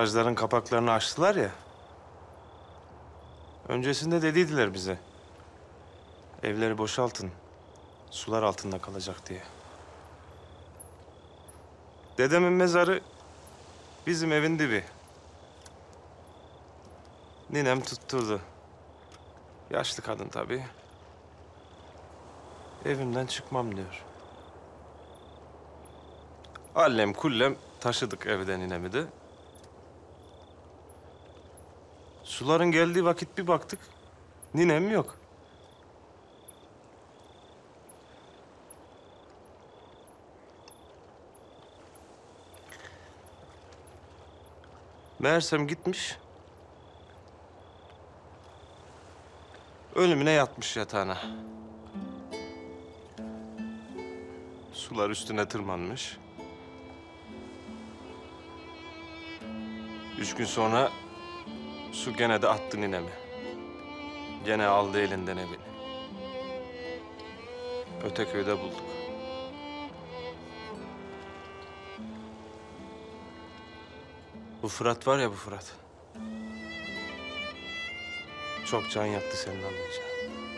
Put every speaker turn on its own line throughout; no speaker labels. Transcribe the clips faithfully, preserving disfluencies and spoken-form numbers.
barajların kapaklarını açtılar ya. Öncesinde dediydiler bize. Evleri boşaltın, sular altında kalacak diye. Dedemin mezarı bizim evin dibi. Ninem tutturdu. Yaşlı kadın tabii. Evimden çıkmam diyor. Allem kullem taşıdık evden ninemi de. Suların geldiği vakit bir baktık, ninem yok. Meğersem gitmiş, ölümüne yatmış yatağına. Sular üstüne tırmanmış. Üç gün sonra su gene de attı ninemi. Gene aldı elinden evini. Öteköy'de bulduk. Bu Fırat var ya bu Fırat. Çok can yaktı senin anlayacağın.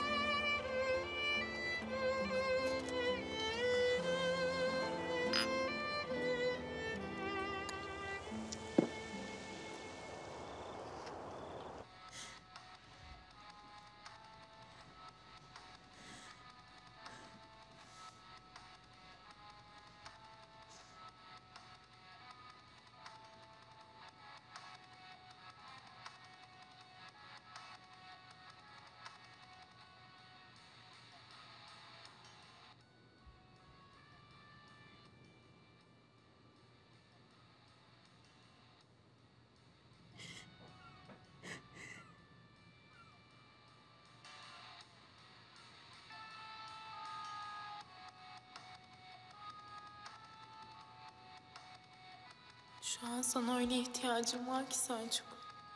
Şu an sana öyle ihtiyacım var ki Selçuk.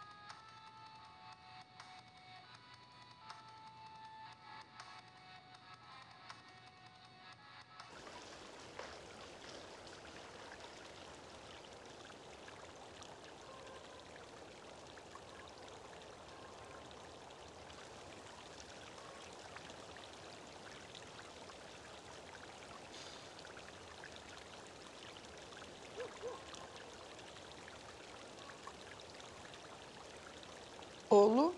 Oğlum,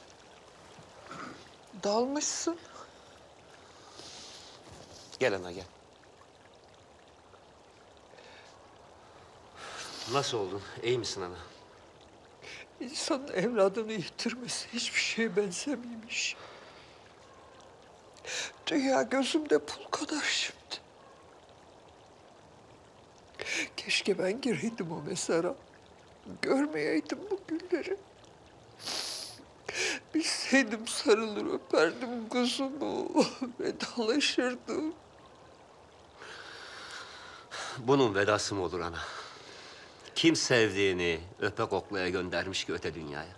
dalmışsın.
Gel ana gel. Nasıl oldun? İyi misin ana?
İnsanın evladını yitirmesi hiçbir şeye benzemiyormuş. Dünya gözümde pul kadar şimdi. Keşke ben gireydim o mezara. Görmeyeydim bu günleri. Bilseydim sarılır öperdim kuzumu, vedalaşırdım.
Bunun vedası mı olur ana? Kim sevdiğini öpe koklaya göndermiş ki öte dünyaya?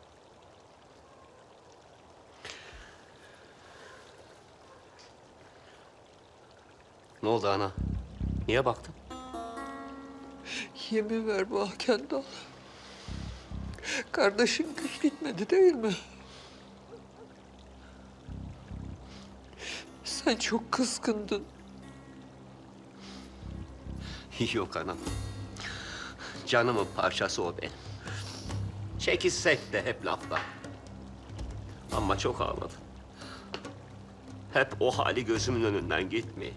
Ne oldu ana? Niye baktın?
Yemin ver bana Kendal. Kardeşin güç gitmedi değil mi? Sen çok kızgındın.
Yok anam. Canımın parçası o benim. Çekişsek de hep lafla. Ama çok ağladım. Hep o hali gözümün önünden gitmiyor.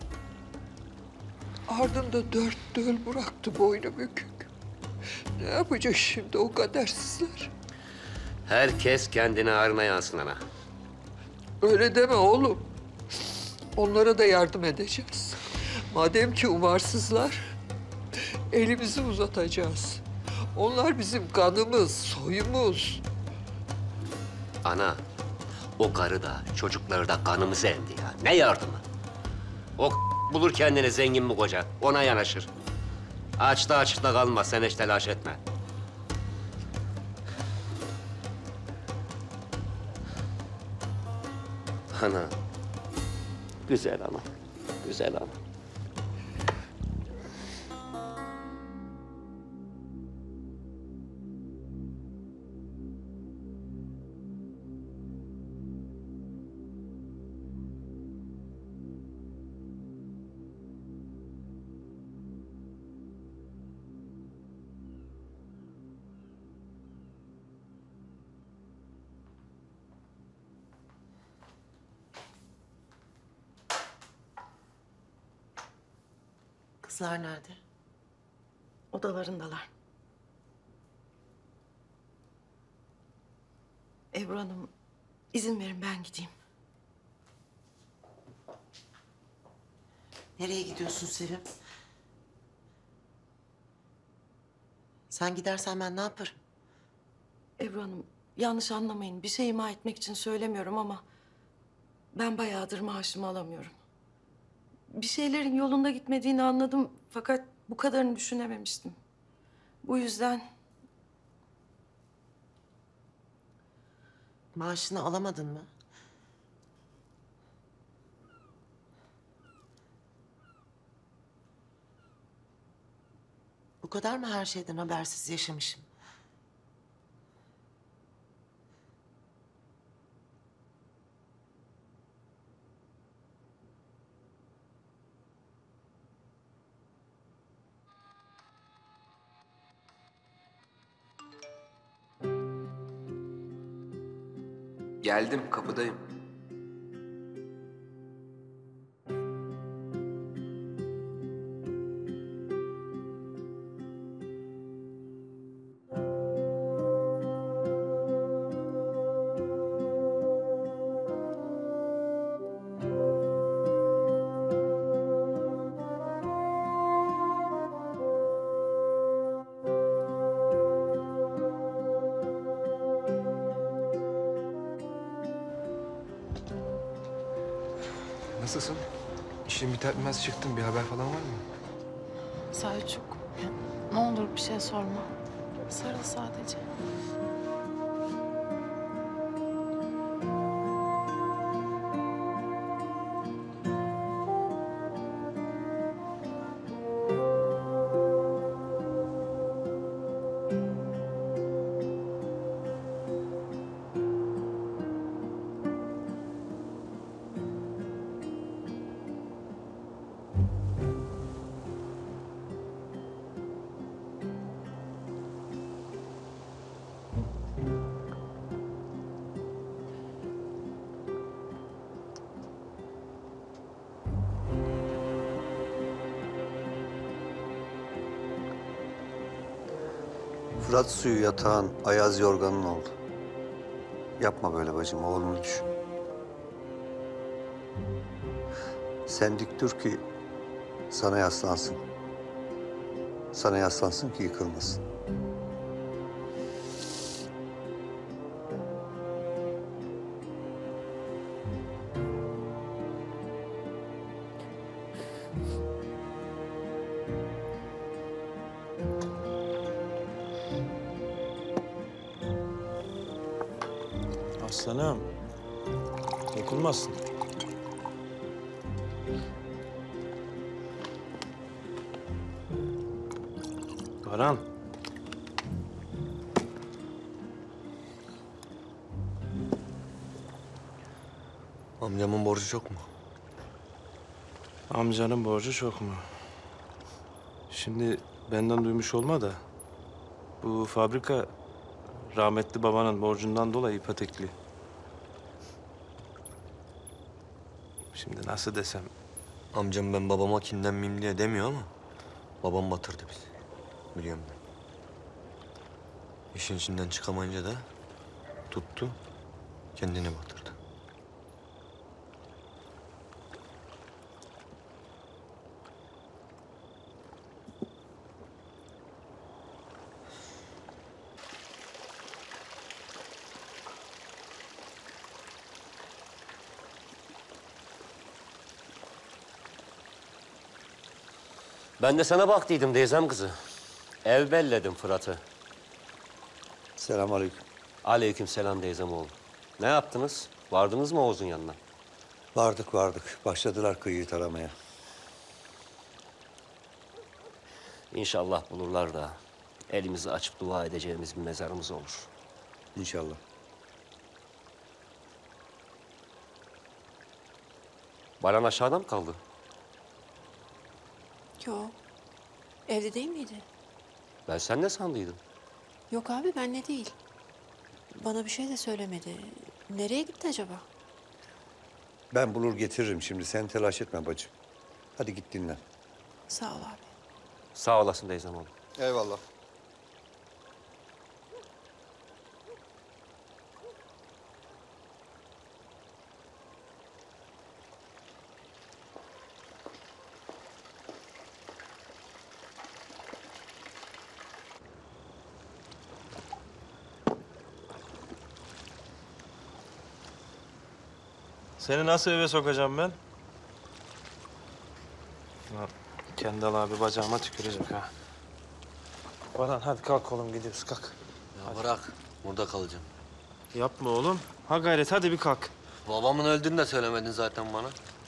Ardında dört döl bıraktı boynu bükük. Ne yapacak şimdi o kadersizler?
Herkes kendine ağrına yansın ana.
Öyle deme oğlum. Onlara da yardım edeceğiz. Madem ki umarsızlar, elimizi uzatacağız. Onlar bizim kanımız, soyumuz.
Ana, o karı da çocukları da kanımızı emdi ya. Ne yardımı? O bulur kendine zengin bir koca, ona yanaşır. Açta açıkta kalmaz, sen hiç telaş etme. Ana, güzel ana, güzel ana.
Kızlar nerede?
Odalarındalar. Ebru Hanım, izin verin ben gideyim.
Nereye gidiyorsun Sevim? Sen gidersen ben ne yaparım?
Ebru Hanım, yanlış anlamayın. Bir şey ima etmek için söylemiyorum ama... ...ben bayağıdır maaşımı alamıyorum. Bir şeylerin yolunda gitmediğini anladım fakat bu kadarını düşünememiştim. Bu yüzden
Maaşını alamadın mı? Bu kadar mı her şeyden habersiz yaşamışım?
Geldim, kapıdayım.
Nasılsın? İşin biter bitmez çıktın. Bir haber falan var mı?
Selçuk, ne olur bir şey sorma. Sarıl sadece.
Fırat suyu yatağın, ayaz yorganın oldu. Yapma böyle bacım, oğlunu düşün. Sen dik dur ki sana yaslansın. Sana yaslansın ki yıkılmasın.
Aslanım. Dokunmasın. Baran.
Amcamın borcu çok mu?
Amcanın borcu çok mu? Şimdi benden duymuş olma da... ...bu fabrika rahmetli babanın borcundan dolayı ipotekli. Şimdi nasıl desem...
Amcam ben babama kinlenmeyeyim diye demiyor ama... ...babam batırdı bizi. Biliyorum ben. İşin içinden çıkamayınca da... ...tuttu, kendini batırdı.
Ben de sana baktıydım teyzem kızı. Ev belledim Fırat'ı.
Selamünaleyküm.
Aleyküm selam teyzem oğlum. Ne yaptınız? Vardınız mı Oğuz'un yanına?
Vardık vardık. Başladılar kıyıyı taramaya.
İnşallah bulurlar da elimizi açıp dua edeceğimiz bir mezarımız olur.
İnşallah.
Baran aşağıda mı kaldı?
Yok. Evde değil miydi?
Ben sen ne sandıydım?
Yok abi benle değil. Bana bir şey de söylemedi. Nereye gitti acaba?
Ben bulur getiririm şimdi. Sen telaş etme bacım. Hadi git dinlen.
Sağ ol abi.
Sağ olasın teyzem oğlum.
Eyvallah.
Seni nasıl eve sokacağım ben? Lan Kendal abi bacağıma tükürecek ha. Baran hadi kalk oğlum gidiyoruz kalk.
Ya bırak. Burada kalacağım.
Yapma oğlum. Ha gayret hadi bir kalk.
Babamın öldüğünü de söylemedin zaten bana.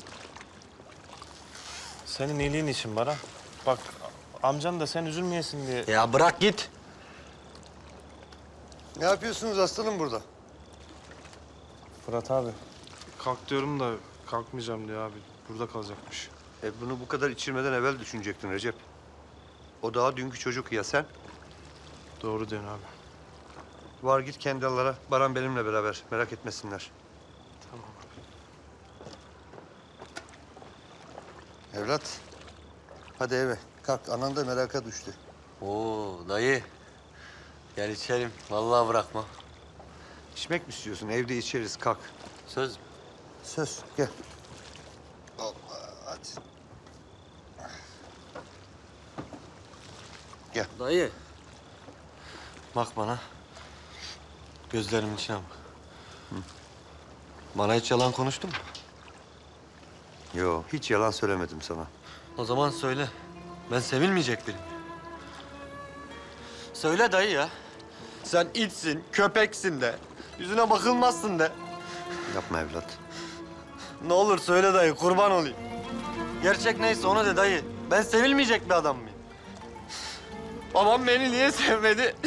Senin iyiliğin için Baran. Bak amcan da sen üzülmeyesin diye.
Ya bırak git.
Ne yapıyorsunuz aslanım burada?
Fırat abi. Kalk diyorum da kalkmayacağım diyor abi. Burada kalacakmış.
E bunu bu kadar içirmeden evvel düşünecektin Recep. O daha dünkü çocuk ya sen.
Doğru diyorsun abi.
Var git kendi Allah'a. Baran benimle beraber. Merak etmesinler.
Tamam abi.
Evlat. Hadi eve. Kalk. Anan da meraka düştü.
Oo dayı. Gel içelim. Vallahi bırakma.
İçmek mi istiyorsun? Evde içeriz. Kalk.
Söz mü?
Söz. Gel. Allah. Hadi.
Dayı. Bak bana. Gözlerimin içine bak. Hı. Bana hiç yalan konuştun mu?
Yo. Hiç yalan söylemedim sana.
O zaman söyle. Ben sevilmeyecek biriyim. Söyle dayı ya. Sen itsin, köpeksin de. Yüzüne bakılmazsın de.
Yapma evlat.
Ne olur söyle dayı, kurban olayım. Gerçek neyse onu de dayı. Ben sevilmeyecek bir adam mıyım? Babam beni niye sevmedi?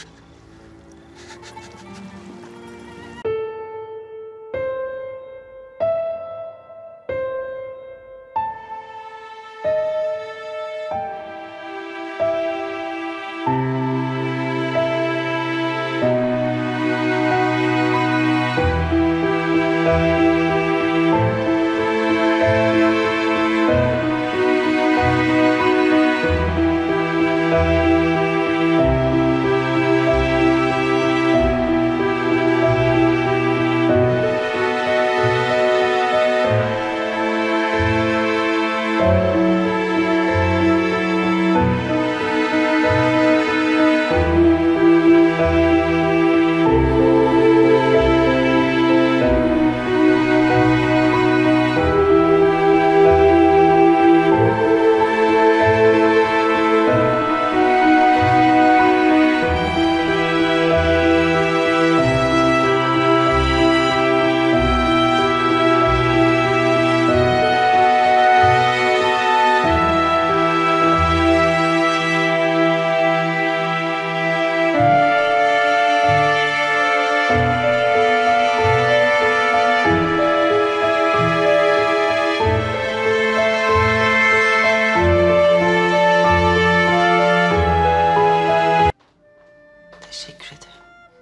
Teşekkür ederim.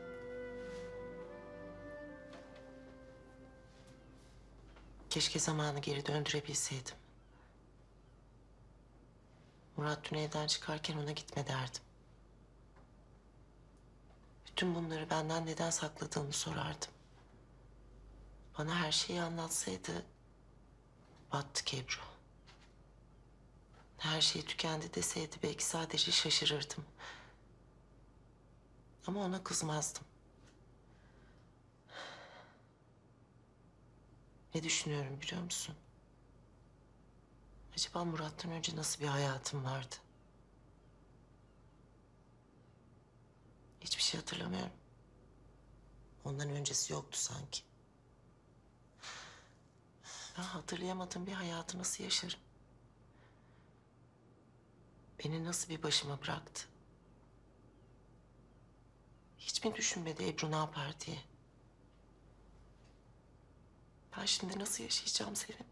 Keşke zamanı geri döndürebilseydim. Murat dün evden çıkarken ona gitme derdim. Bütün bunları benden neden sakladığını sorardım. Bana her şeyi anlatsaydı battık Ebru. Her şey tükendi deseydi belki sadece şaşırırdım. Ama ona kızmazdım. Ne düşünüyorum biliyor musun? Acaba Murat'tan önce nasıl bir hayatım vardı? Hiçbir şey hatırlamıyorum. Ondan öncesi yoktu sanki. Ben hatırlayamadığım bir hayatı nasıl yaşarım? Beni nasıl bir başıma bıraktı? Hiç mi düşünmedi Ebru ne yapar diye? Ben şimdi nasıl yaşayacağım Sevim?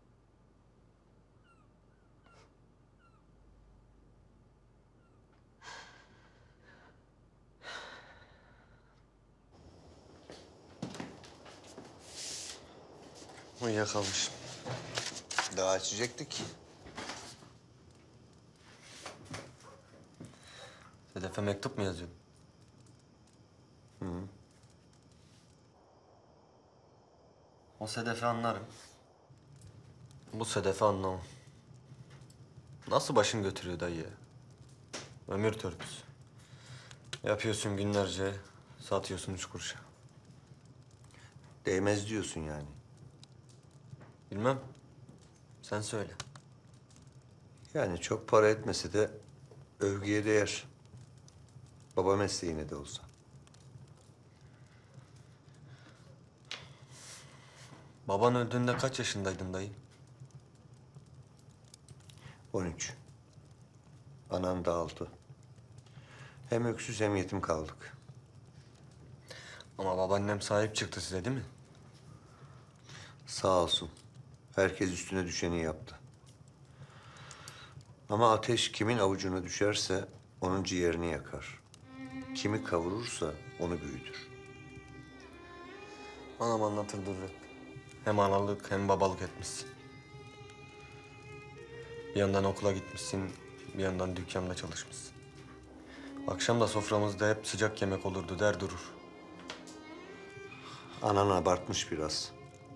Uyuyakalmışım.
Daha içecektik.
Tahta mektup mu yazıyorsun?
Hı.
O Sedef'i anlarım. Bu Sedef'i anlamam. Nasıl başın götürüyor dayı ya? Ömür törpüsü. Yapıyorsun günlerce, satıyorsun üç kuruşa.
Değmez diyorsun yani.
Bilmem. Sen söyle.
Yani çok para etmese de övgüye değer. Baba mesleğine de olsa.
Baban öldüğünde kaç yaşındaydın dayı?
On üç. Anam da altı. Hem öksüz hem yetim kaldık.
Ama babaannem sahip çıktı size değil mi?
Sağ olsun. Herkes üstüne düşeni yaptı. Ama ateş kimin avucuna düşerse onun ciğerini yakar. Kimi kavurursa onu büyütür.
Anam anlatır durur. Hem analık hem babalık etmişsin. Bir yandan okula gitmişsin, bir yandan dükkanda çalışmışsın. Akşam da soframızda hep sıcak yemek olurdu der durur.
Anan abartmış biraz.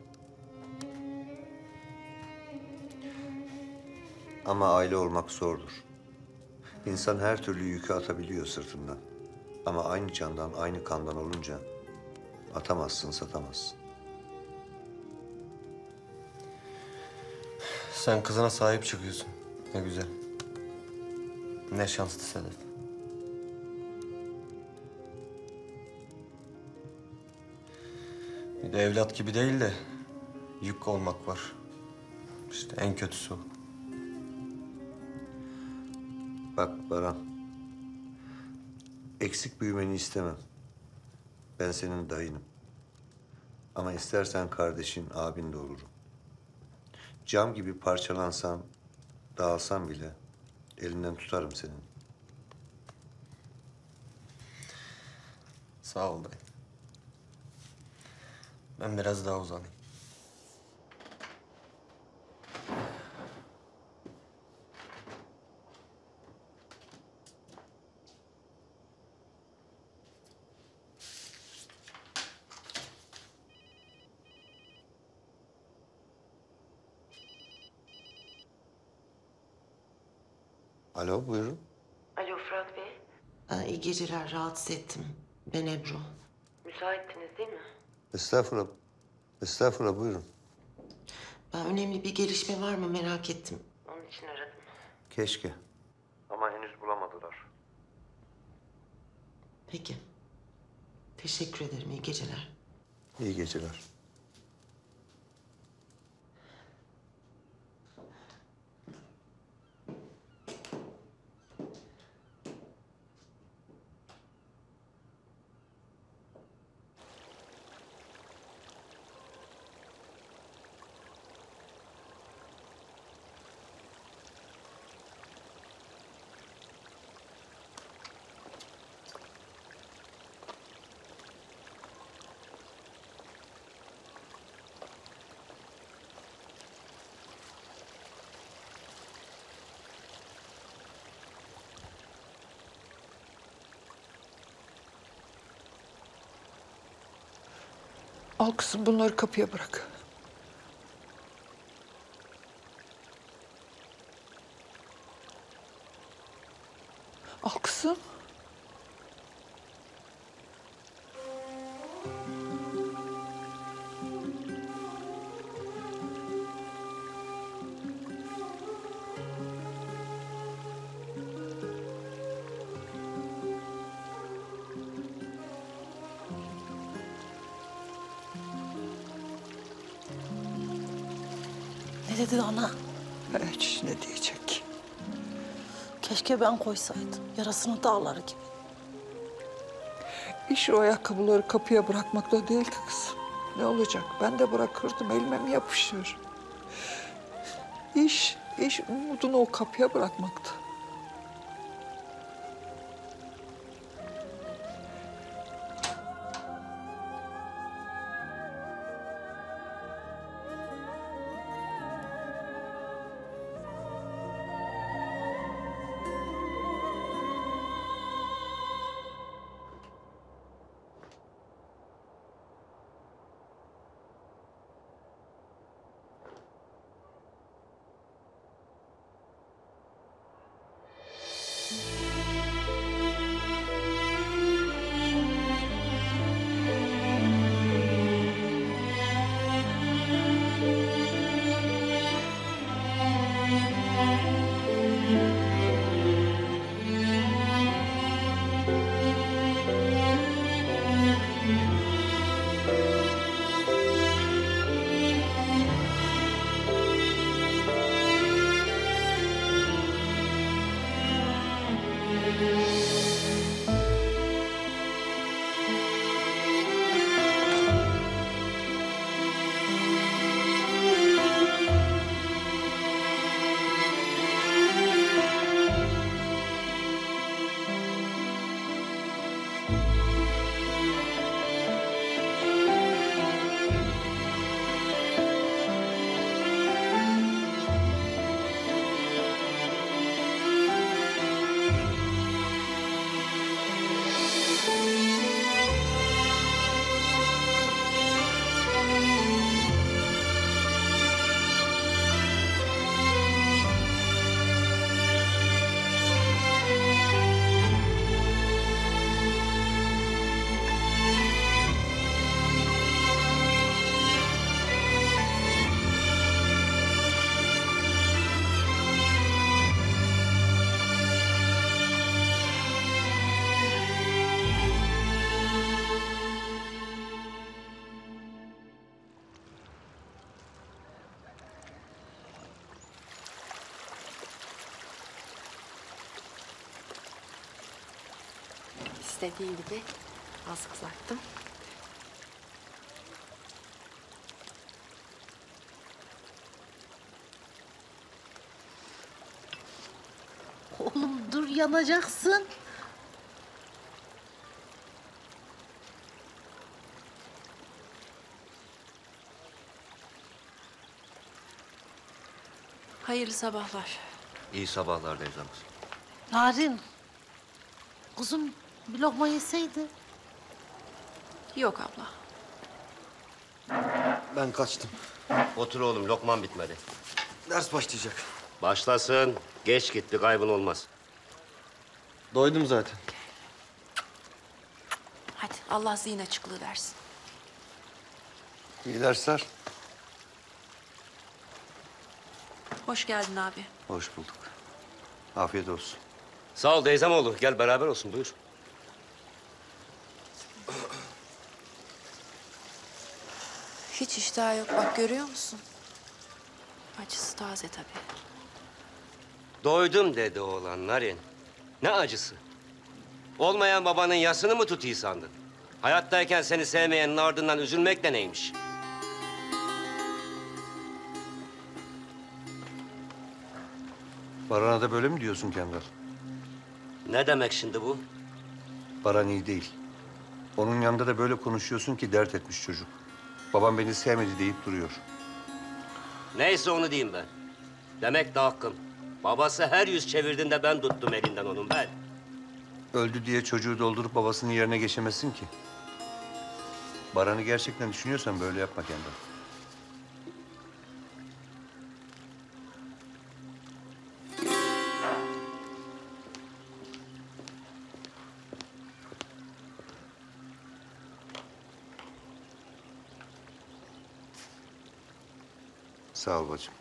Ama aile olmak zordur. İnsan her türlü yükü atabiliyor sırtından. Ama aynı candan, aynı kandan olunca atamazsın, satamazsın.
Sen kızına sahip çıkıyorsun. Ne güzel. Ne şanslı Sedef. Bir de evlat gibi değil de yük olmak var. İşte en kötüsü o.
Bak Baran, eksik büyümeni istemem. Ben senin dayınım. Ama istersen kardeşin, abin de olurum. Cam gibi parçalansan, dağılsan bile elinden tutarım senin.
Sağ ol dayı. Ben biraz daha uzanayım.
Alo, buyurun.
Alo Fırat Bey. Aa, iyi geceler, rahatsız ettim. Ben Ebru. Müsaitsiniz değil mi?
Estağfurullah. Estağfurullah, buyurun.
Ben önemli bir gelişme var mı merak ettim. Onun için aradım.
Keşke. Ama henüz bulamadılar.
Peki. Teşekkür ederim, iyi geceler.
İyi geceler.
Al kızım bunları kapıya bırak. Al kızım.
Ne dedi ana?
Hiç ne diyecek?
Keşke ben koysaydım. Yarasını dağları gibi.
İş o ayakkabıları kapıya bırakmakta değil ki kızım. Ne olacak? Ben de bırakırdım. Elime mi yapışır? İş, iş umudunu o kapıya bırakmaktı.
İstediğin gibi az kızarttım.
Oğlum dur yanacaksın.
Hayırlı sabahlar.
İyi sabahlar teyzemiz.
Narin. Kuzum bir lokma yeseydi.
Yok abla.
Ben kaçtım.
Otur oğlum, lokman bitmedi.
Ders başlayacak.
Başlasın. Geç git, bir kaybın olmaz.
Doydum zaten.
Hadi Allah zihin açıklığı versin.
İyi dersler.
Hoş geldin abi.
Hoş bulduk. Afiyet olsun.
Sağ ol teyzemoğlu. Gel beraber olsun, buyur.
Hiç iştah yok bak görüyor musun? Acısı taze tabii.
Doydum dedi oğlan Narin. Ne acısı? Olmayan babanın yasını mı tutuyor sandın? Hayattayken seni sevmeyenin ardından üzülmek de neymiş?
Baran'a da böyle mi diyorsun Kendal?
Ne demek şimdi bu?
Baran iyi değil. Onun yanında da böyle konuşuyorsun ki dert etmiş çocuk. Babam beni sevmedi deyip duruyor.
Neyse onu diyeyim ben. Demek de hakkım. Babası her yüz çevirdiğinde ben tuttum elinden onun ben.
Öldü diye çocuğu doldurup babasının yerine geçemezsin ki. Baran'ı gerçekten düşünüyorsan böyle yapma Kendal. Sağ ol bacım.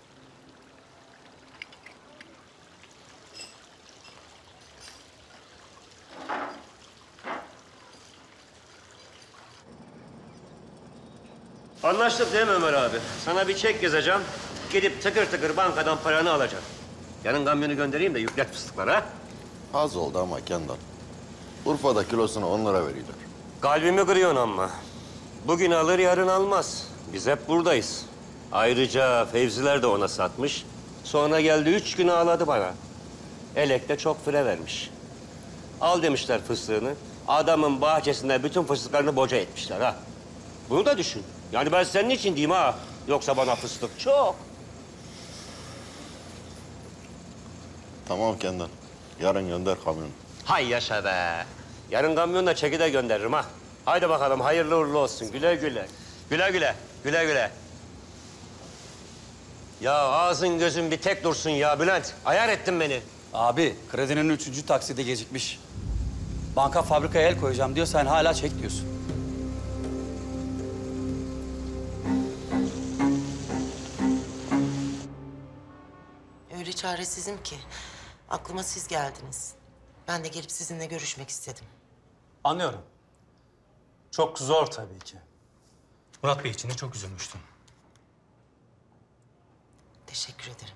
Anlaştık değil mi Ömer abi? Sana bir çek yazacağım. Gidip tıkır tıkır bankadan paranı alacaksın. Yarın kamyonu göndereyim de yüklet fıstıkları ha.
Az oldu ama Kendal. Urfa'da kilosunu on lira veriyorlar.
Kalbimi kırıyorsun ama. Bugün alır yarın almaz. Biz hep buradayız. Ayrıca Fevziler de ona satmış. Sonra geldi üç gün ağladı bana. Elek de çok fire vermiş. Al demişler fıstığını. Adamın bahçesinde bütün fıstıklarını boca etmişler ha. Bunu da düşün. Yani ben senin için diyeyim ha. Yoksa bana fıstık çok.
Tamam Kendal. Yarın gönder kamyonu.
Hay yaşa be. Yarın kamyonla çeki de gönderirim ha. Haydi bakalım hayırlı uğurlu olsun. Güle güle. Güle güle. Güle güle. Ya ağzın gözün bir tek dursun ya Bülent. Ayar ettin beni.
Abi kredinin üçüncü taksidi gecikmiş. Banka fabrikaya el koyacağım diyor, sen hala çek diyorsun.
Öyle çaresizim ki. Aklıma siz geldiniz. Ben de gelip sizinle görüşmek istedim.
Anlıyorum. Çok zor tabii ki. Murat Bey için de çok üzülmüştüm.
Teşekkür ederim.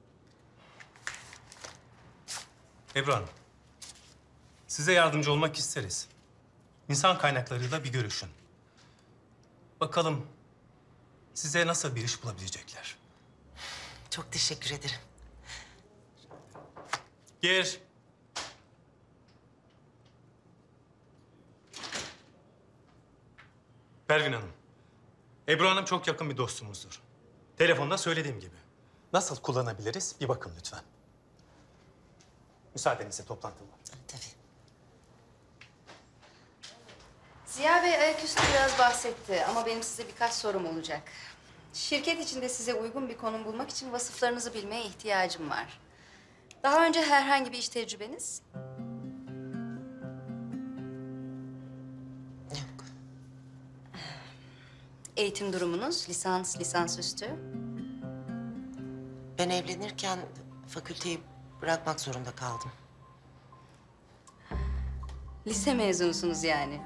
Ebru Hanım, size yardımcı olmak isteriz. İnsan kaynaklarıyla bir görüşün. Bakalım size nasıl bir iş bulabilecekler.
Çok teşekkür ederim.
Gir. Pervin Hanım, Ebru Hanım çok yakın bir dostumuzdur. Telefonda söylediğim gibi. Nasıl kullanabiliriz bir bakın lütfen. Müsaadenizle toplantım var.
Tabii.
Ziya Bey ayaküstü biraz bahsetti ama benim size birkaç sorum olacak. Şirket içinde size uygun bir konum bulmak için vasıflarınızı bilmeye ihtiyacım var. Daha önce herhangi bir iş tecrübeniz?
Yok.
Eğitim durumunuz, lisans, lisansüstü?
Ben evlenirken fakülteyi bırakmak zorunda kaldım.
Lise mezunusunuz yani.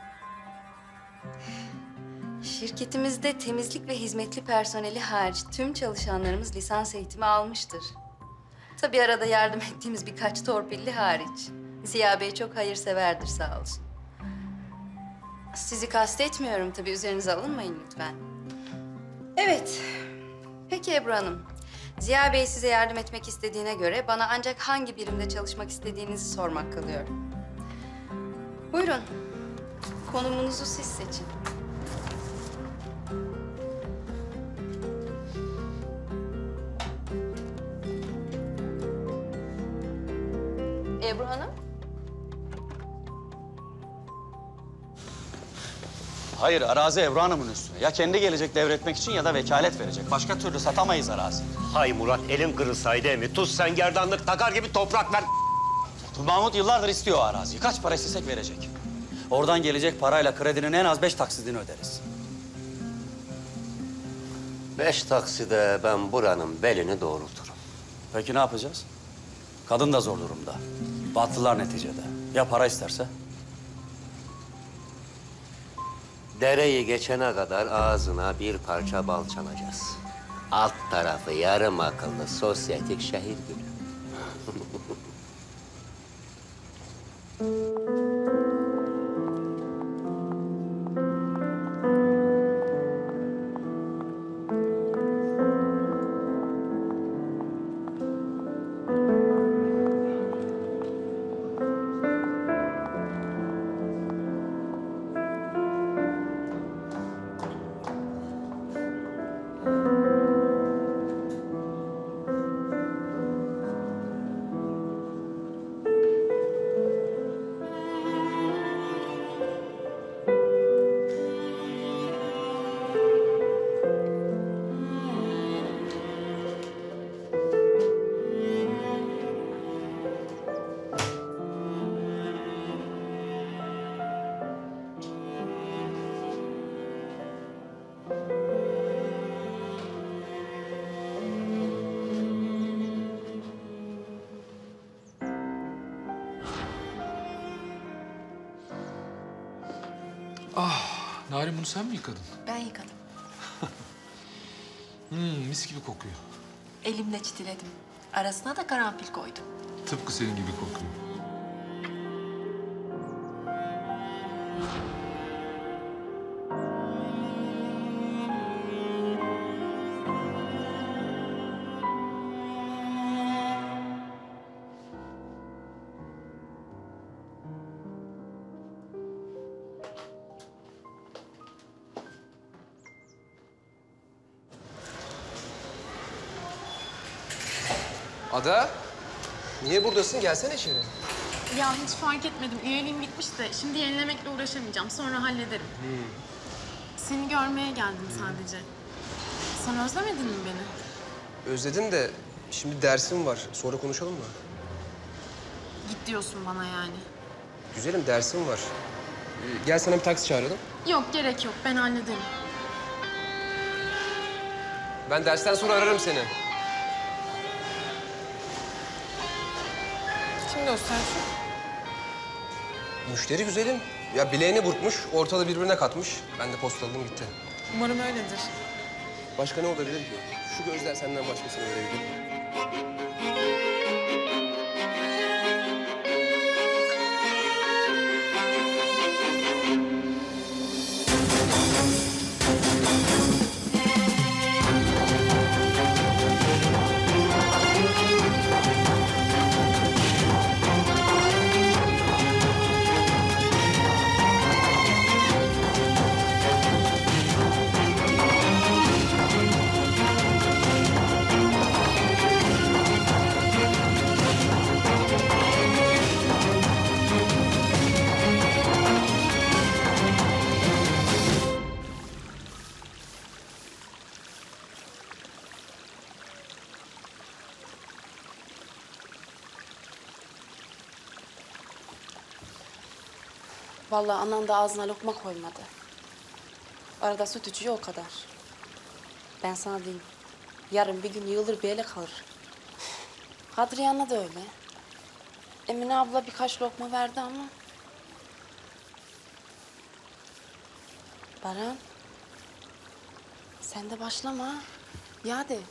Şirketimizde temizlik ve hizmetli personeli hariç tüm çalışanlarımız lisans eğitimi almıştır. Tabii arada yardım ettiğimiz birkaç torpilli hariç. Ziya Bey çok hayırseverdir sağ olsun. Sizi kastetmiyorum tabii, üzerinize alınmayın lütfen. Evet. Peki Ebru Hanım. Ziya Bey size yardım etmek istediğine göre bana ancak hangi birimde çalışmak istediğinizi sormak kalıyor. Buyurun. Konumunuzu siz seçin. Ebru Hanım?
Hayır, arazi Ebru Hanım'ın üstüne. Ya kendi gelecek devretmek için ya da vekalet verecek. Başka türlü satamayız arazi.
Hay Murat, elin kırılsaydı emi. Tuz sen gerdanlık takar gibi toprak ver.
Mahmut yıllardır istiyor o araziyi. Kaç para istesek verecek. Oradan gelecek parayla kredinin en az beş taksidini öderiz.
Beş takside ben buranın belini doğrulturum.
Peki ne yapacağız? Kadın da zor durumda. Battılar neticede. Ya para isterse?
Dereyi geçene kadar ağzına bir parça bal çalacağız. Alt tarafı yarım akıllı sosyetik şehir gülü.
Ah, Narin bunu sen mi yıkadın?
Ben yıkadım.
Hmm, mis gibi kokuyor.
Elimle çitiledim. Arasına da karanfil koydum.
Tıpkı senin gibi kokuyor.
Ada, niye buradasın? Gelsene içeri.
Ya hiç fark etmedim. Üyeliğim bitmiş de şimdi yenilemekle uğraşamayacağım. Sonra hallederim.
Hmm.
Seni görmeye geldim sadece. Sen özlemedin mi beni?
Özledim de şimdi dersim var. Sonra konuşalım mı?
Git diyorsun bana yani.
Güzelim, dersim var. Ee, Gel sana bir taksi çağıralım.
Yok, gerek yok. Ben hallederim.
Ben dersten sonra ararım seni.
Kim göstersin?
Müşteri güzelim. Ya bileğini burkmuş, ortalığı birbirine katmış. Ben de postaladım gitti.
Umarım öyledir.
Başka ne olabilir ki? Şu gözler senden başkasını görebilir.
Vallahi anan da ağzına lokma koymadı. Arada süt içiyor o kadar. Ben sana diyeyim. Yarın bir gün yığılır bir ele kalır. Kadriye ana da öyle. Emine abla birkaç lokma verdi ama. Baran. Sen de başlama ha. Ya de.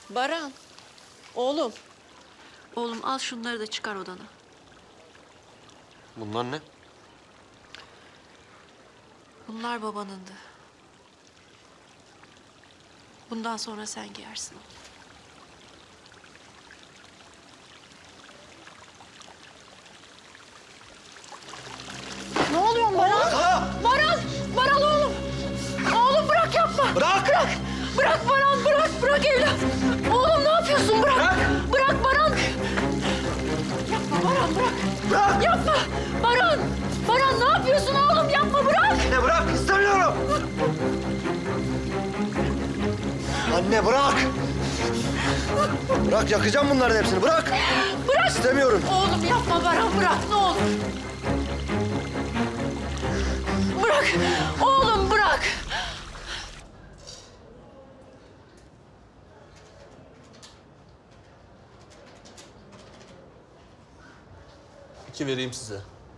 Baran, oğlum. Oğlum al şunları da çıkar odana.
Bunlar ne?
Bunlar babanındı. Bundan sonra sen giyersin onu.
Ne oluyor Baran? Baran! Baran oğlum! Oğlum bırak yapma!
Bırak!
Bırak! Bırak Baran, bırak! Bırak evlat! Oğlum ne yapıyorsun? Bırak! Bırak, bırak Baran! Yapma Baran, bırak! Bırak! Yapma! Baran! Baran ne yapıyorsun oğlum? Yapma, bırak!
Anne bırak, istemiyorum! Anne bırak! Bırak, yakacağım bunların hepsini, bırak!
Bırak!
İstemiyorum.
Oğlum yapma Baran, bırak ne olur! Bırak! Oğlum bırak!
İki vereyim size.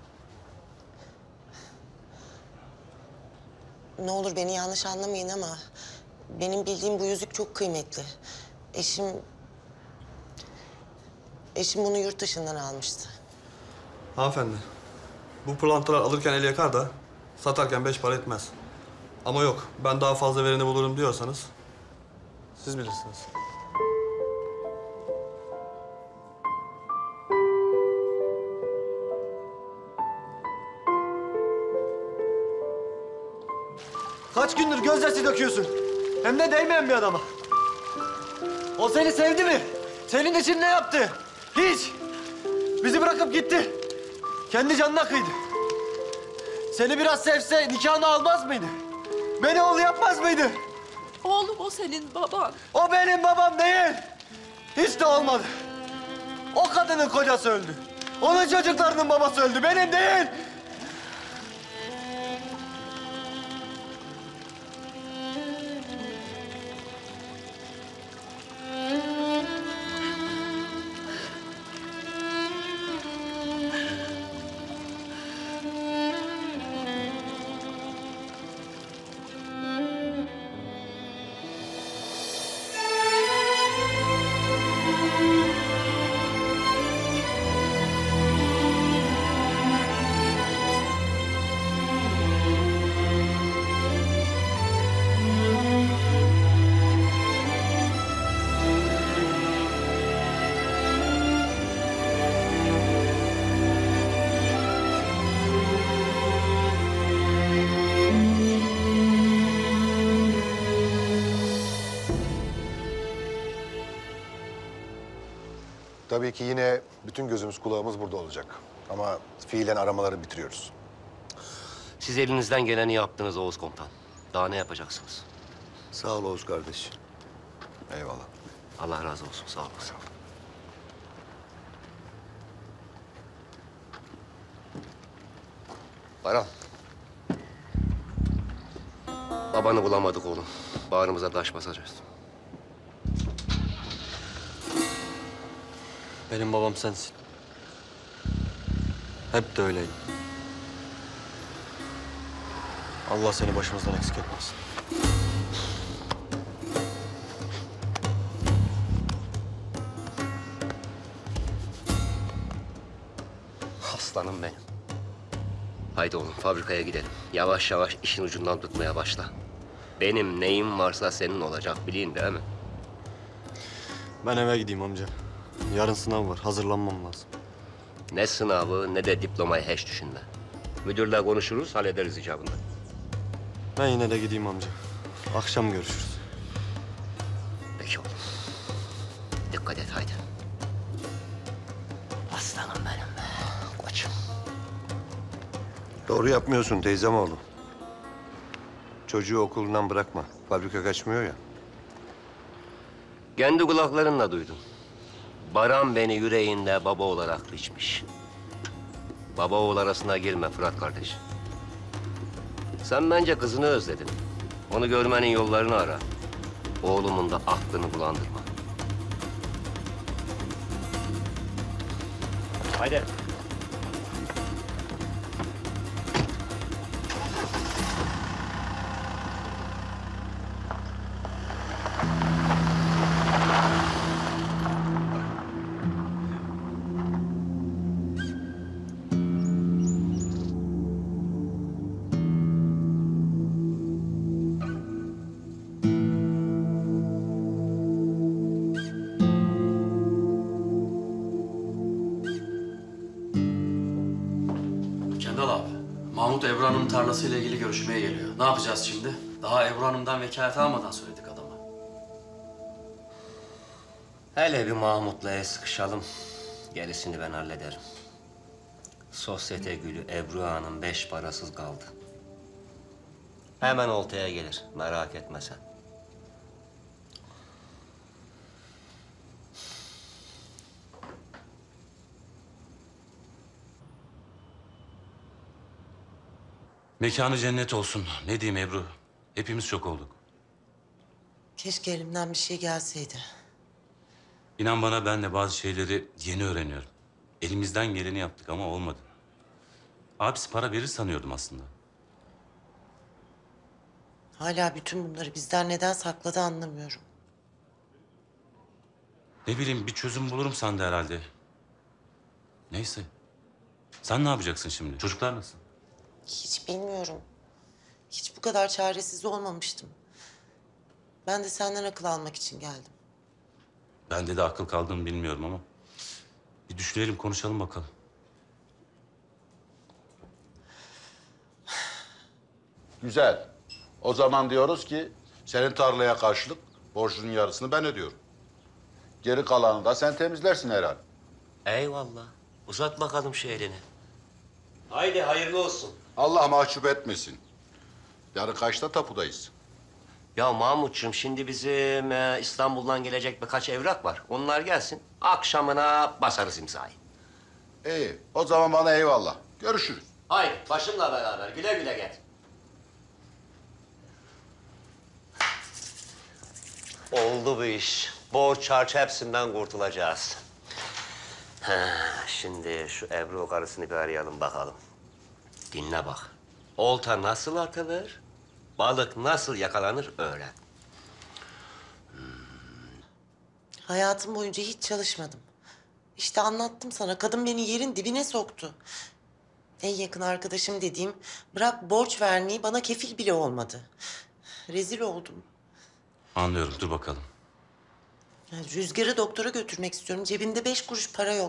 Ne olur beni yanlış anlamayın ama benim bildiğim bu yüzük çok kıymetli. Eşim... Eşim bunu yurt dışından almıştı.
Hanımefendi, bu pırlantalar alırken el yakar da satarken beş para etmez. Ama yok, ben daha fazla verini bulurum diyorsanız siz bilirsiniz.
Kaç gündür gözyaşı döküyorsun? Hem de değmeyen bir adama. O seni sevdi mi? Senin için ne yaptı? Hiç. Bizi bırakıp gitti. Kendi canına kıydı. Seni biraz sevse nikahını almaz mıydı? Beni oğlu yapmaz mıydı?
Oğlum o senin baban.
O benim babam değil. Hiç de olmadı. O kadının kocası öldü. Onun çocuklarının babası öldü. Benim değil.
Tabii ki yine bütün gözümüz kulağımız burada olacak. Ama fiilen aramaları bitiriyoruz.
Siz elinizden geleni yaptınız Oğuz Komutan. Daha ne yapacaksınız?
Sağ ol Oğuz kardeş.
Eyvallah.
Allah razı olsun, sağ olun. Sağ olun. Baran. Babanı bulamadık oğlum. Bağrımıza taş basacağız.
Benim babam sensin. Hep de öyleydi. Allah seni başımızdan eksik etmesin.
Aslanım benim. Haydi oğlum fabrikaya gidelim. Yavaş yavaş işin ucundan tutmaya başla. Benim neyim varsa senin olacak bileyim değil mi?
Ben eve gideyim amca. Yarın sınav var. Hazırlanmam lazım.
Ne sınavı ne de diplomayı hiç düşünme. Müdürle konuşuruz, hallederiz icabında.
Ben yine de gideyim amca. Akşam görüşürüz.
Peki oğlum. Dikkat et haydi. Aslanım benim be. Koçum.
Doğru yapmıyorsun teyzem oğlu. Çocuğu okulundan bırakma. Fabrika kaçmıyor ya.
Kendi kulaklarınla duydum. Baran beni yüreğinde baba olarak biçmiş. Baba oğul arasına girme Fırat kardeş. Sen bence kızını özledin. Onu görmenin yollarını ara. Oğlumun da aklını bulandırma. Haydi.
Mahmut Ebru Hanım'ın tarlasıyla ilgili görüşmeye geliyor. Ne yapacağız şimdi? Daha Ebru Hanım'dan vekalet almadan söyledik adama.
Hele bir Mahmut'la el sıkışalım. Gerisini ben hallederim. Sosyete gülü Ebru Hanım beş parasız kaldı. Hemen oltaya gelir. Merak etme sen.
Mekanı cennet olsun. Ne diyeyim Ebru? Hepimiz şok olduk.
Keşke elimden bir şey gelseydi.
İnan bana ben de bazı şeyleri yeni öğreniyorum. Elimizden geleni yaptık ama olmadı. Abisi para verir sanıyordum aslında.
Hala bütün bunları bizden neden sakladı anlamıyorum.
Ne bileyim bir çözüm bulurum sandı herhalde. Neyse. Sen ne yapacaksın şimdi? Çocuklar nasıl?
Hiç bilmiyorum. Hiç bu kadar çaresiz olmamıştım. Ben de senden akıl almak için geldim.
Bende de akıl kaldı mı bilmiyorum ama. Bir düşünelim, konuşalım bakalım.
Güzel. O zaman diyoruz ki senin tarlaya karşılık borcunun yarısını ben ödüyorum. Geri kalanı da sen temizlersin herhalde.
Eyvallah. Uzat bakalım şu elini. Haydi hayırlı olsun.
Allah mahcup etmesin. Yarın kaçta tapudayız?
Ya Mahmutcuğum şimdi bizim e, İstanbul'dan gelecek birkaç evrak var. Onlar gelsin. Akşamına basarız imzayı.
İyi. O zaman bana eyvallah. Görüşürüz.
Haydi başımla beraber güle güle gel. Oldu bu iş. Borç harç hepsinden kurtulacağız. Ha, şimdi şu Ebru karısını bir arayalım bakalım. Dinle bak. Olta nasıl atılır, balık nasıl yakalanır öğren.
Hayatım boyunca hiç çalışmadım. İşte anlattım sana. Kadın beni yerin dibine soktu. En yakın arkadaşım dediğim bırak borç vermeyi bana kefil bile olmadı. Rezil oldum.
Anlıyorum, dur bakalım.
Ya Rüzgar'ı doktora götürmek istiyorum. Cebimde beş kuruş para yok.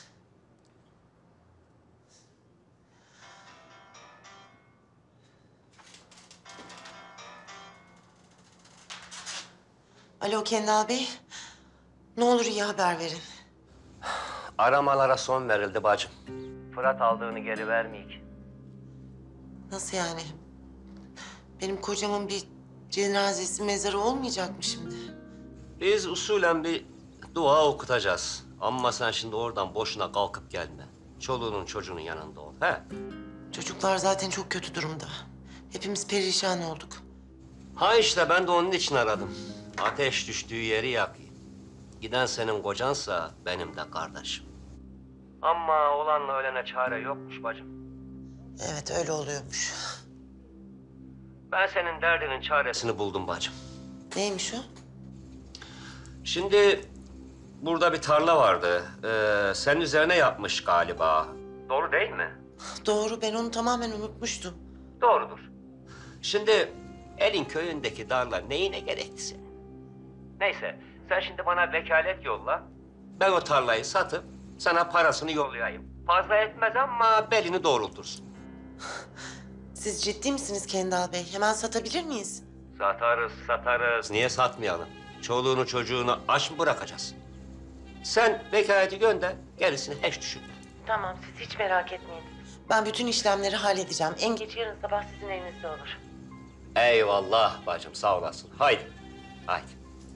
Alo Kendal Bey. Ne olur iyi haber verin.
Aramalara son verildi bacım. Fırat aldığını geri vermeyecek.
Nasıl yani? Benim kocamın bir cenazesi, mezarı olmayacak mı şimdi?
Biz usulen bir dua okutacağız. Ama sen şimdi oradan boşuna kalkıp gelme. Çoluğunun çocuğunun yanında ol, he?
Çocuklar zaten çok kötü durumda. Hepimiz perişan olduk.
Ha işte ben de onun için aradım. Ateş düştüğü yeri yakayım. Giden senin kocansa benim de kardeşim. Ama olanla ölene çare yokmuş bacım.
Evet öyle oluyormuş.
Ben senin derdinin çaresini buldum bacım.
Neymiş o?
Şimdi burada bir tarla vardı. Ee, senin üzerine yapmış galiba. Doğru değil mi?
Doğru, ben onu tamamen unutmuştum.
Doğrudur. Şimdi elin köyündeki darla neyine gerekti senin? Neyse, sen şimdi bana vekalet yolla. Ben o tarlayı satıp sana parasını yollayayım. Fazla etmez ama belini doğrultursun.
Siz ciddi misiniz Kendal Bey? Hemen satabilir miyiz?
Satarız, satarız. Niye satmayalım? Çoluğunu çocuğunu aç mı bırakacağız? Sen vekaleti gönder, gerisini hiç düşünme.
Tamam, siz hiç merak etmeyin. Ben bütün işlemleri halledeceğim. En geç yarın sabah sizin evinizde olur.
Eyvallah bacım, sağ olasın. Haydi, haydi.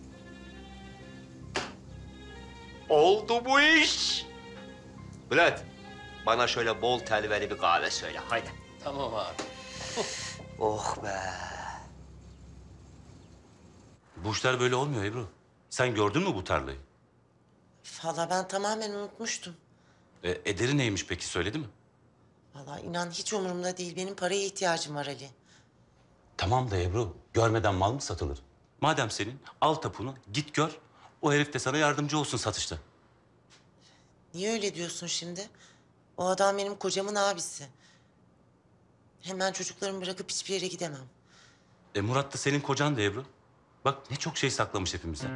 Oldu bu iş. Bülent, bana şöyle bol telveli bir kahve söyle, haydi.
Tamam abi.
Oh be.
Bu işler böyle olmuyor Ebru. Sen gördün mü bu tarlayı?
Vallahi ben tamamen unutmuştum.
E, ederi neymiş peki, söyledi mi?
Vallahi inan hiç umurumda değil. Benim paraya ihtiyacım var Ali.
Tamam da Ebru, görmeden mal mı satılır? Madem senin, al tapunu, git gör. O herif de sana yardımcı olsun satışta.
Niye öyle diyorsun şimdi? O adam benim kocamın abisi. Hemen çocuklarımı bırakıp hiçbir yere gidemem.
E Murat da senin kocan da Ebru. Bak ne çok şey saklamış hepimizden.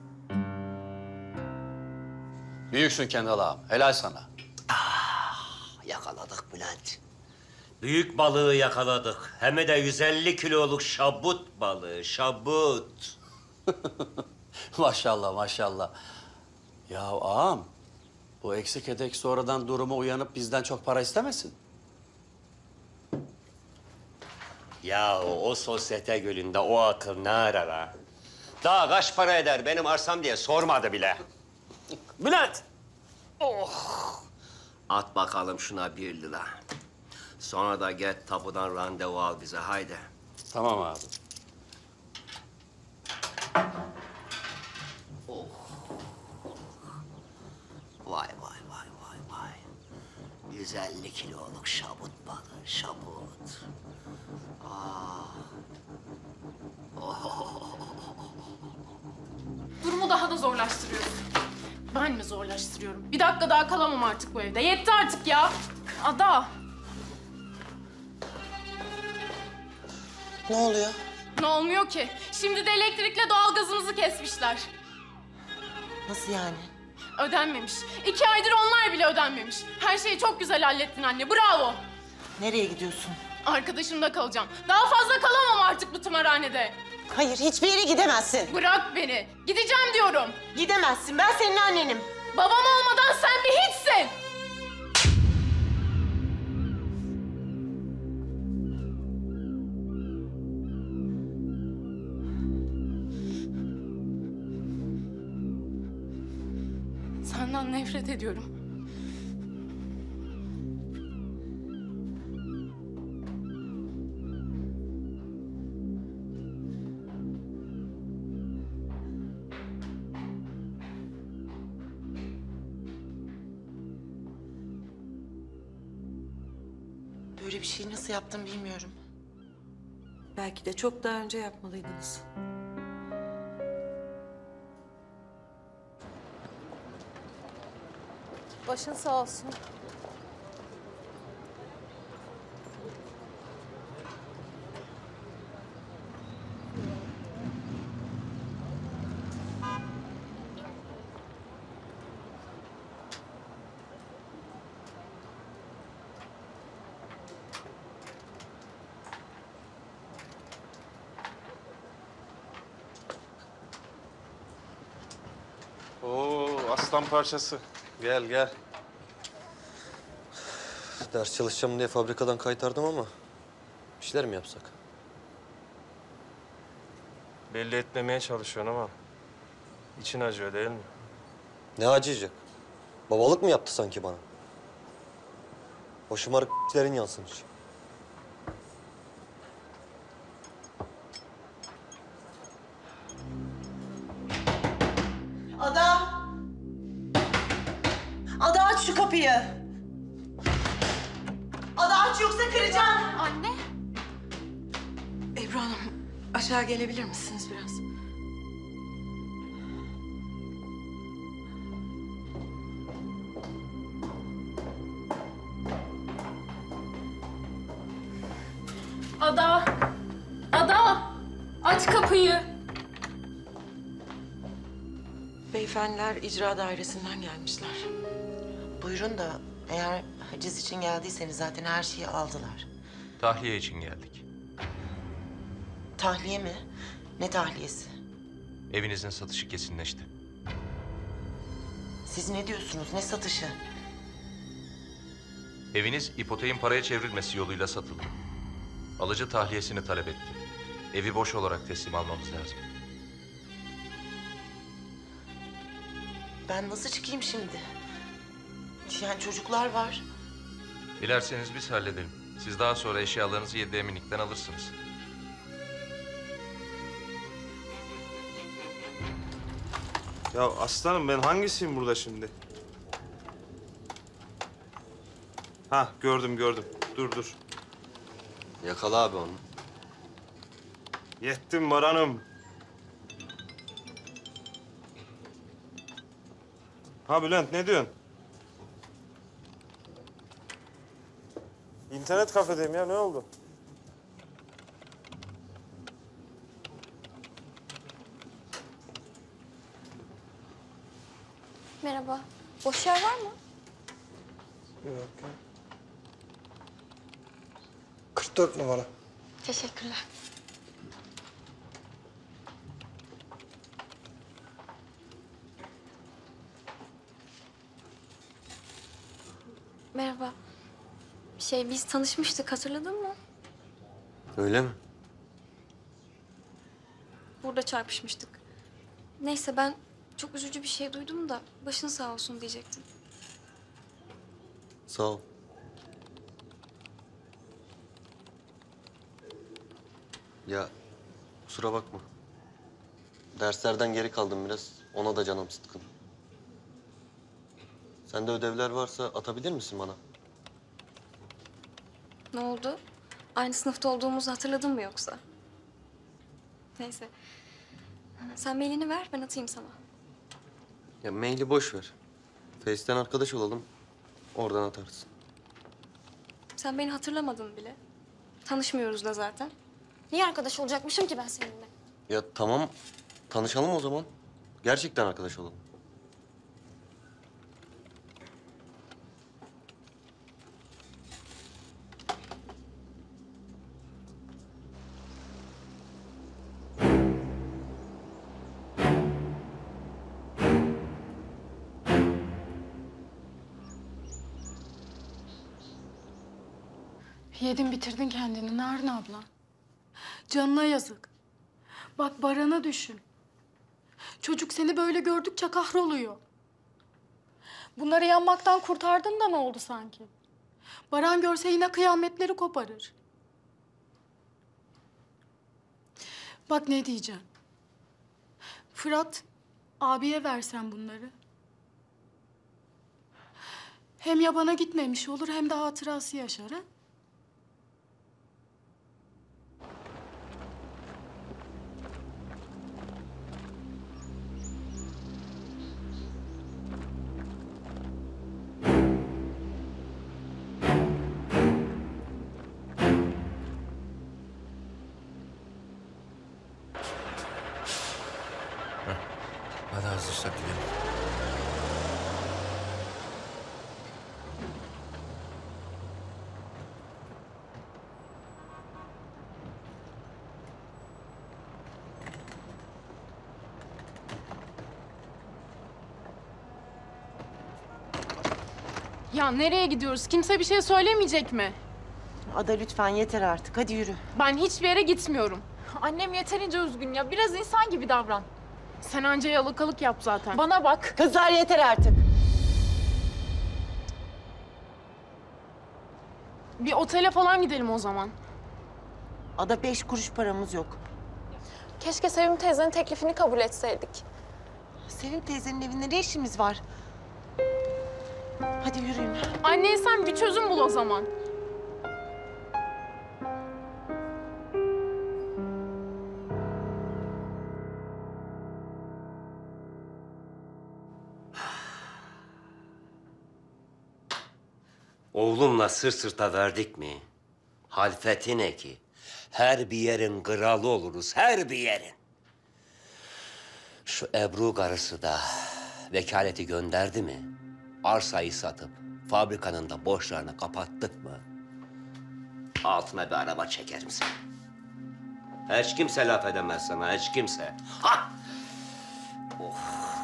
Büyüksün Kendal ağam. Helal sana.
yakaladık Bülent. Büyük balığı yakaladık. Hem de yüz elli kiloluk şabut balığı, şabut.
Maşallah maşallah. Ya ağam, bu eksik edek sonradan duruma uyanıp bizden çok para istemesin.
Ya o sosyete gölünde o akıl ne arar ha? Daha kaç para eder benim arsam diye sormadı bile. Bülent! Oh! At bakalım şuna bir lira. Sonra da git tapudan randevu al bize, haydi.
Tamam abi.
Oh. Vay vay vay vay vay. yüz elli kiloluk şabut balığı, şabut. Aa. Oh.
Durumu daha da zorlaştırıyorsun. Ben mi zorlaştırıyorum? Bir dakika daha kalamam artık bu evde. Yetti artık ya. Ada.
Ne oluyor?
Ne olmuyor ki? Şimdi de elektrikle doğalgazımızı kesmişler.
Nasıl yani?
Ödenmemiş. İki aydır onlar bile ödenmemiş. Her şeyi çok güzel hallettin anne. Bravo.
Nereye gidiyorsun?
Arkadaşımda kalacağım. Daha fazla kalamam artık bu tımarhanede.
Hayır, hiçbir yere gidemezsin.
Bırak beni. Gideceğim diyorum.
Gidemezsin. Ben senin annenim.
Babam olmadan sen bir hiçsin. Senden nefret ediyorum.
Böyle bir şeyi nasıl yaptım bilmiyorum.
Belki de çok daha önce yapmalıydınız.
Başın sağ olsun.
Oo, aslan parçası. Gel gel.
Ders çalışacağım diye fabrikadan kaytardım ama bir şeyler mi yapsak?
Belli etmemeye çalışıyorsun ama için acıyor değil mi?
Ne acıyacak? Babalık mı yaptı sanki bana? O şımarık ***lerin yansın hiç.
Ada! Ada aç şu kapıyı. Ada aç yoksa kıracağım.
Anne.
Ebru Hanım, aşağı gelebilir misiniz biraz?
Ada. Ada. Aç kapıyı.
Beyefendiler icra dairesinden gelmişler.
Buyurun da eğer haciz için geldiyseniz zaten her şeyi aldılar.
Tahliye için geldik.
Tahliye mi? Ne tahliyesi?
Evinizin satışı kesinleşti.
Siz ne diyorsunuz? Ne satışı?
Eviniz ipoteğin paraya çevrilmesi yoluyla satıldı. Alıcı tahliyesini talep etti. Evi boş olarak teslim almamız lazım.
Ben nasıl çıkayım şimdi? Yani çocuklar var.
Dilerseniz biz halledelim. Siz daha sonra eşyalarınızı yedi eminlikten alırsınız.
Ya aslanım ben hangisiyim burada şimdi? Ha gördüm gördüm. Dur dur.
Yakala abi onu.
Yettim Baran'ım. Ha Bülent ne diyorsun? İnternet kafedeyim ya ne oldu?
Merhaba. Boş yer var mı?
Bir dakika.
Dört numara.
Teşekkürler. Merhaba. Şey, biz tanışmıştık, hatırladın mı?
Öyle mi?
Burada çarpışmıştık. Neyse, ben çok üzücü bir şey duydum da başın sağ olsun diyecektim.
Sağ ol. Ya kusura bakma. Derslerden geri kaldım biraz. Ona da canım sıkkın. Sende ödevler varsa atabilir misin bana?
Ne oldu? Aynı sınıfta olduğumuzu hatırladın mı yoksa? Neyse. Sen mailini ver, ben atayım sana.
Ya maili boş ver. Face'ten arkadaş olalım. Oradan atarız.
Sen beni hatırlamadın bile. Tanışmıyoruz da zaten. Niye arkadaş olacakmışım ki ben seninle?
Ya tamam. Tanışalım o zaman. Gerçekten arkadaş olalım.
Yedin bitirdin kendini Narin abla. Canına yazık. Bak Baran'a düşün. Çocuk seni böyle gördükçe kahroluyor. Bunları yanmaktan kurtardın da ne oldu sanki? Baran görse yine kıyametleri koparır. Bak ne diyeceğim. Fırat, abiye versen bunları. Hem yabana gitmemiş olur hem de hatırası yaşar ha?
Hadi hazırsak gidelim.
Ya nereye gidiyoruz? Kimse bir şey söylemeyecek mi?
Ada lütfen yeter artık. Hadi yürü.
Ben hiçbir yere gitmiyorum. Annem yeterince üzgün ya. Biraz insan gibi davran. Sen anca yalakalık yap zaten. Bana bak.
Kızlar yeter artık.
Bir otele falan gidelim o zaman.
Ada beş kuruş paramız yok.
Keşke Sevim teyzenin teklifini kabul etseydik.
Sevim teyzenin evinde ne işimiz var? Hadi yürüyün.
Anne sen bir çözüm bul o zaman.
Oğlumla sırt sırta verdik mi? Halfeti ne ki? Her bir yerin kralı oluruz, her bir yerin. Şu Ebru karısı da vekaleti gönderdi mi? Arsayı satıp fabrikanın da borçlarını kapattık mı? Altına bir araba çekerim seni. Hiç kimse laf edemez sana, hiç kimse. Ha! Of.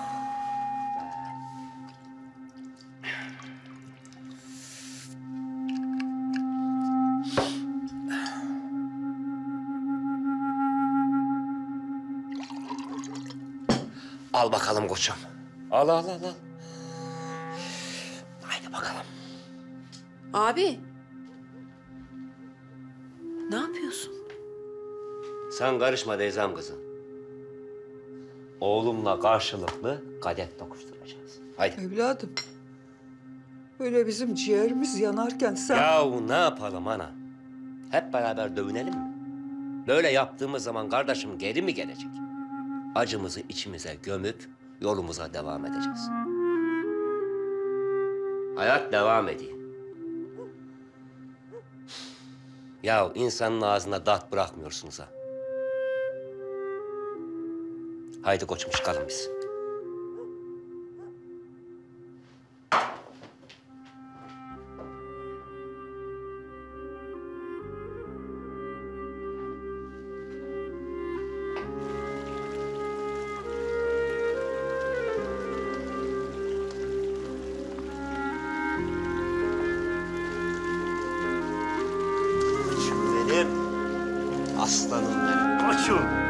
Al bakalım koçum. Al, al, al, al. Haydi bakalım.
Abi. Ne yapıyorsun?
Sen karışma teyzem kızım. Oğlumla karşılıklı kadeh tokuşturacağız. Haydi.
Evladım, böyle bizim ciğerimiz yanarken sen...
Yahu ne yapalım ana? Hep beraber dövünelim mi? Böyle yaptığımız zaman kardeşim geri mi gelecek? Acımızı içimize gömüp yolumuza devam edeceğiz. Hayat devam ediyor. Ya insanın ağzına dat bırakmıyorsunuz ha. Haydi koçum çıkalım biz.
aslanım benim. Koçum.